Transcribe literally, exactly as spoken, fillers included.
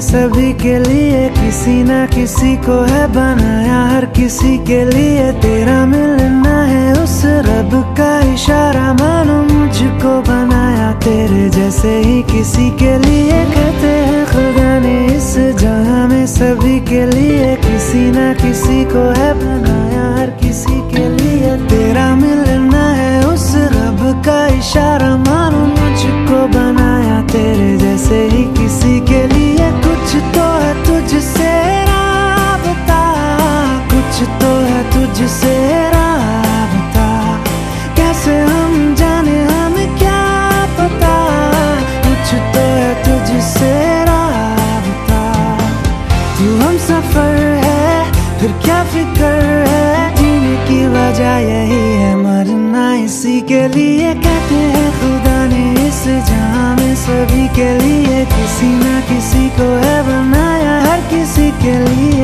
सभी के लिए किसी ना किसी को है बनाया, हर किसी के लिए तेरा मिलना है उस रब का इशारा। मानो मुझको बनाया तेरे जैसे ही किसी के लिए, कहते हैं खुदा ने इस जहां में सभी के लिए किसी ना किसी को है बनाया, हर किसी के लिए तेरा मिलना है उस रब का इशारा। मानो मुझको बनाया तेरे जैसे ही किसी के लिए, कुछ तो है तुझसे राबता, कुछ तो है तुझसे राबता, कैसे हम जाने हमें क्या पता, कुछ तो है तुझसे राबता। तू हम सफर है फिर क्या फिक्र है, जीने की वजह यही है मरना इसी के लिए। कहते हैं खुदा ने इस जहां में सभी के लिए किसी ना किसी को है बनाया, हर किसी के लिए